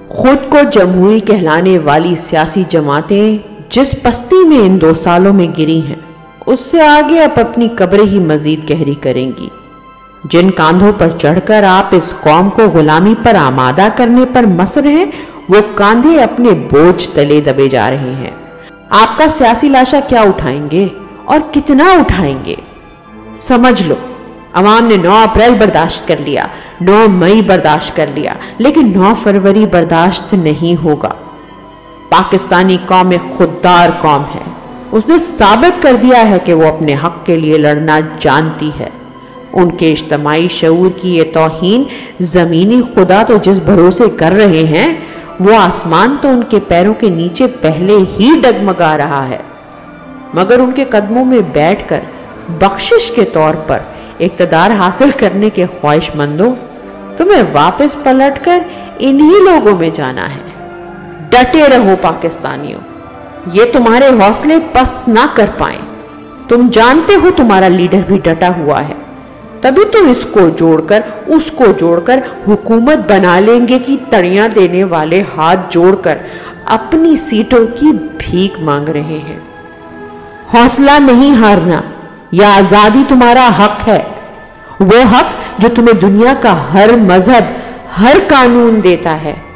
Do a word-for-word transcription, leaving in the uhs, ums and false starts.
خود کو جمہوری کہلانے والی سیاسی جماعتیں جس پستی میں ان دو سالوں میں گری ہیں، اس سے آگے اب اپنی قبریں ہی مزید گہری کریں گی۔ جن کاندھوں پر چڑھ کر آپ اس قوم کو غلامی پر آمادہ کرنے پر مصر ہیں، وہ کاندھے اپنے بوجھ تلے دبے جا رہے ہیں۔ آپ کا سیاسی لاشا کیا اٹھائیں گے اور کتنا اٹھائیں گے؟ سمجھ لو، عوام نے نو اپریل برداشت کر لیا، نو مئی برداشت کر لیا، لیکن نو فروری برداشت نہیں ہوگا۔ پاکستانی قوم ایک خوددار قوم ہے۔ اس نے ثابت کر دیا ہے کہ وہ اپنے حق کے لیے لڑنا جانتی ہے۔ ان کے اجتماعی شعور کی یہ توہین زمینی خدا تو جس بھروسے کر رہے ہیں، وہ آسمان تو ان کے پیروں کے نیچے پہلے ہی ڈگمگا رہا ہے، مگر ان کے قدموں میں بیٹھ کر بخشش کے طور پر اقتدار حاصل کرنے کے خواہش مندوں، تمہیں واپس پلٹ کر انہی لوگوں میں جانا ہے۔ ڈٹے رہو پاکستانیوں، یہ تمہارے حوصلے پست نہ کر پائیں۔ تم جانتے ہو تمہارا لیڈر بھی ڈٹا ہوا ہے، تبھی تو اس کو جوڑ کر اس کو جوڑ کر حکومت بنا لیں گے کہ تڑیاں دینے والے ہاتھ جوڑ کر اپنی سیٹوں کی بھیک مانگ رہے ہیں۔ حوصلہ نہیں ہارنا، یہ آزادی تمہارا حق ہے، وہ حق جو تمہیں دنیا کا ہر مذہب، ہر قانون دیتا ہے۔